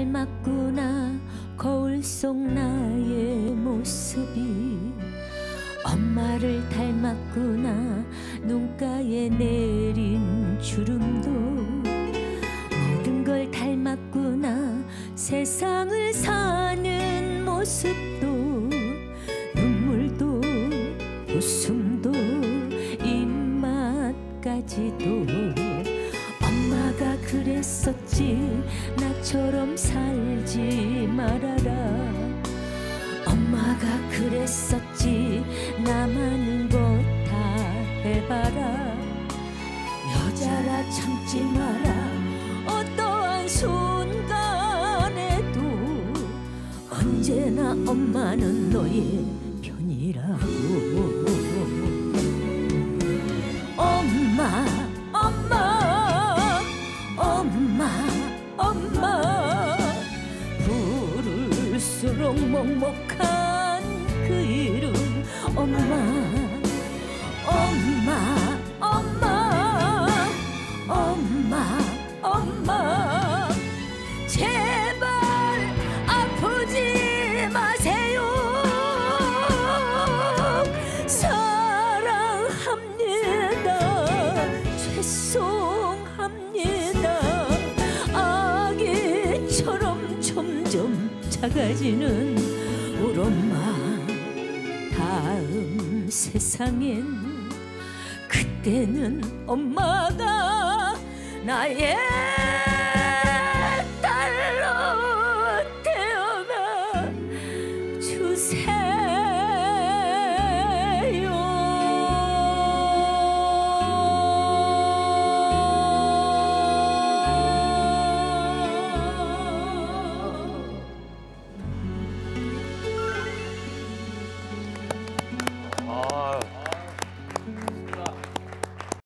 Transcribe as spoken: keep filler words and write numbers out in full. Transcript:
닮았구나. 거울 속 나의 모습이 엄마를 닮았구나. 눈가에 내린 주름도 모든 걸 닮았구나. 세상을 사는 모습도 눈물도 웃음도 입맛까지도 엄마가 그랬었지. 나처럼 살지 말아라. 엄마가 그랬었지. 나만 것 다 해봐라. 여자라 참지 마라. 어떠한 순간에도 언제나 엄마는 너의 편이라고. 엄마 엄마 엄마 엄마 부를수록 먹먹한 그 이름 엄마 엄마 엄마 엄마 엄마 제발 아프지 마세요. 사랑합니다. 죄송합니다. 아기처럼 점점 작아지는 우리 엄마. 다음 세상엔 그때는 엄마가 나의